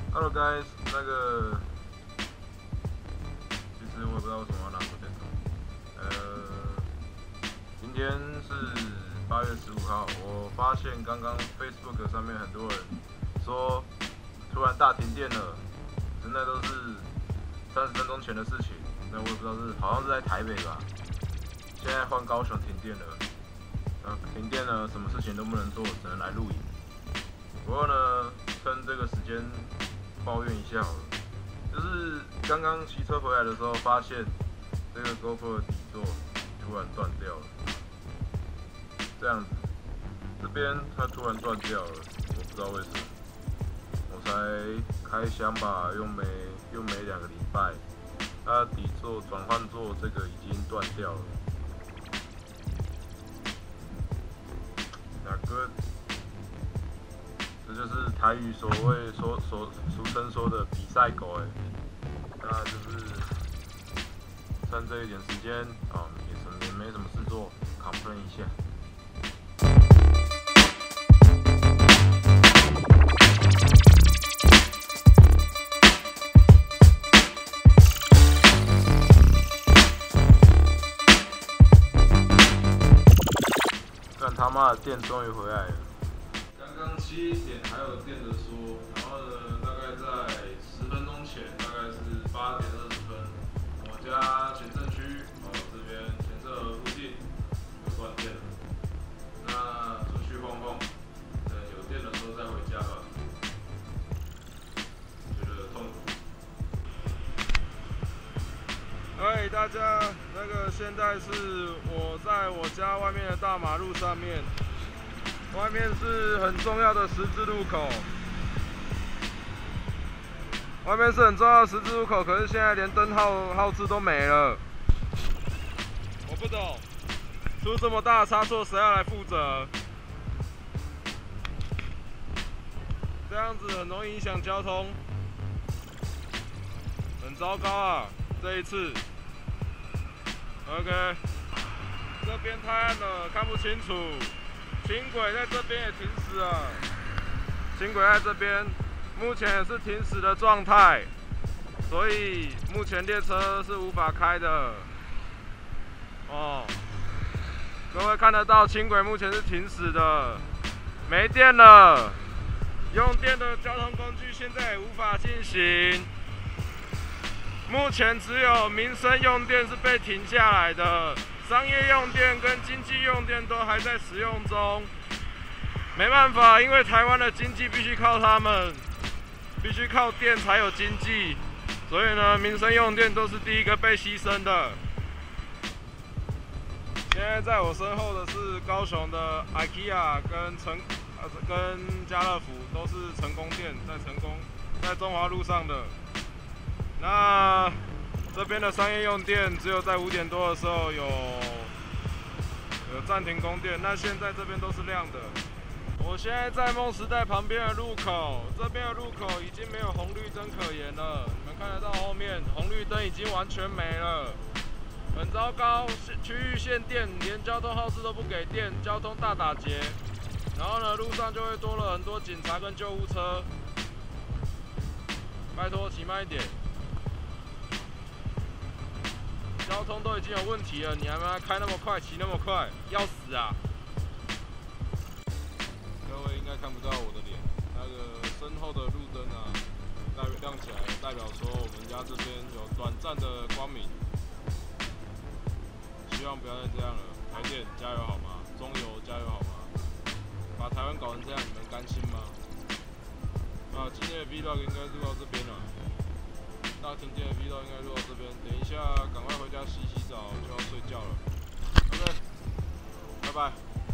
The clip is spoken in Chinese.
Hello guys，其实我也不知道为什么要拿手电筒。今天是8月15号，我发现刚刚 Facebook 上面很多人说突然大停电了，真的都是30分钟前的事情。那我也不知道好像是在台北吧，现在换高雄停电了。停电了，什么事情都不能做，只能来露营。不过呢，趁这个时间抱怨一下好了，就是刚刚骑车回来的时候，发现这个 GoPro 的底座突然断掉了。这样子，这边它突然断掉了，我不知道为什么。我才开箱吧，用没2个礼拜，它底座转换座这个已经断掉了。这就是台语俗称说的比赛狗那就是趁这一点时间也没什么事做 ，complain 一下。看他妈的电终于回来了。刚7点还有电的说，然后呢，大概在10分钟前，大概是8点20分，我家前镇区这边前侧附近有断电了。那出去晃晃，等有电的时候再回家吧。觉得痛苦。嗨，大家，现在是我在我家外面的大马路上面。外面是很重要的十字路口，外面是很重要的十字路口，可是现在连灯号志都没了。我不懂，出这么大的差错，谁要来负责？这样子很容易影响交通，很糟糕啊！这一次 ，OK， 这边太暗了，看不清楚。轻轨在这边也停驶了，轻轨在这边目前也是停驶的状态，所以目前列车是无法开的。各位看得到轻轨目前是停驶的，没电了，用电的交通工具现在也无法进行。目前只有民生用电是被停下来的。商业用电跟经济用电都还在使用中，没办法，因为台湾的经济必须靠他们，必须靠电才有经济，所以呢，民生用电都是第一个被牺牲的。现在在我身后的是高雄的 IKEA 跟家乐福，都是成功店，在中华路上的。那这边的商业用电只有在5点多的时候有暂停供电，那现在这边都是亮的。我现在在梦时代旁边的路口，这边的路口已经没有红绿灯可言了。你们看得到后面红绿灯已经完全没了，很糟糕。区域限电，连交通号志都不给电，交通大打劫。然后呢，路上就会多了很多警察跟救护车。拜托，骑慢一点。交通都已经有问题了，你还开那么快，骑那么快，要死啊！各位应该看不到我的脸，身后的路灯亮起来，代表说我们家这边有短暂的光明。希望不要再这样了，台电加油好吗？中油加油好吗？把台湾搞成这样，你们甘心吗？今天的 Vlog 应该录到这边了。大停电的 Vlog 应该录到这边，等一下赶快回家洗澡就要睡觉了。OK， 拜拜。